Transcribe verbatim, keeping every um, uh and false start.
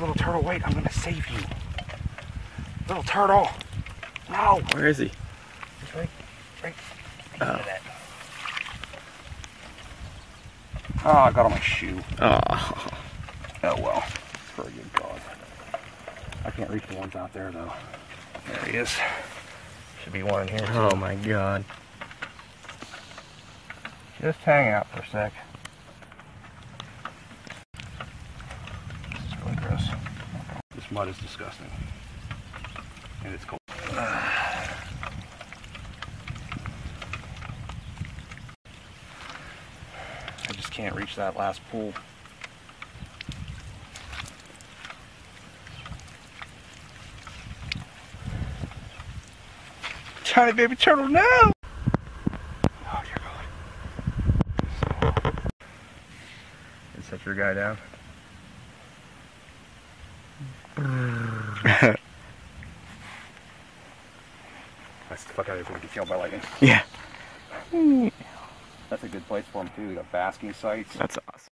little turtle, wait, I'm gonna save you. Little turtle. No. Where is he? He's right, right. Oh. That. Oh, I got on my shoe. Oh. Oh well. For a good cause. I can't reach the ones out there though. There he is. Should be one in here too. Oh my god. Just hang out for a sec. This is really gross. This mud is disgusting. And it's cold. I just can't reach that last pool. Tiny baby turtle, no! Oh dear God. And set your guy down. That's the fuck out of here if we get killed by lightning. Yeah. That's a good place for them too. They got basking sites. That's awesome.